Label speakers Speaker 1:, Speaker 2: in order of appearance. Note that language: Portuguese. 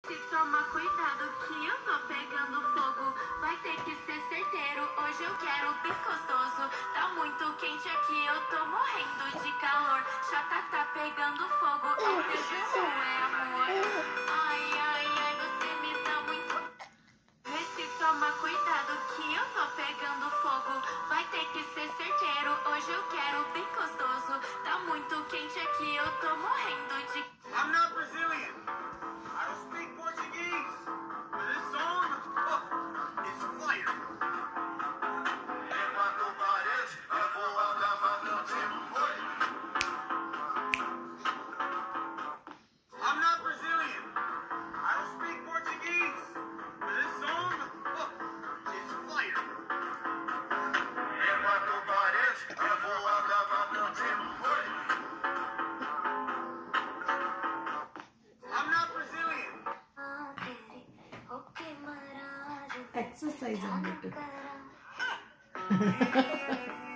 Speaker 1: Se toma cuidado que eu tô pegando fogo. Vai ter que ser certeiro, hoje eu quero bem gostoso. Tá muito quente aqui, eu tô morrendo de calor. Chata tá pegando fogo, é tesão ou é amor? Ai, ai, ai, você me dá muito. Vê se toma cuidado que eu tô pegando fogo. Vai ter que ser certeiro, hoje eu quero bem gostoso. Tá muito quente aqui, eu tô morrendo de.
Speaker 2: I'm not Brazilian. I don't speak Portuguese. But this song, it's fire. I'm not Brazilian. I don't speak Portuguese. But this song, it's fire. I'm not Brazilian.
Speaker 3: Exercise on it.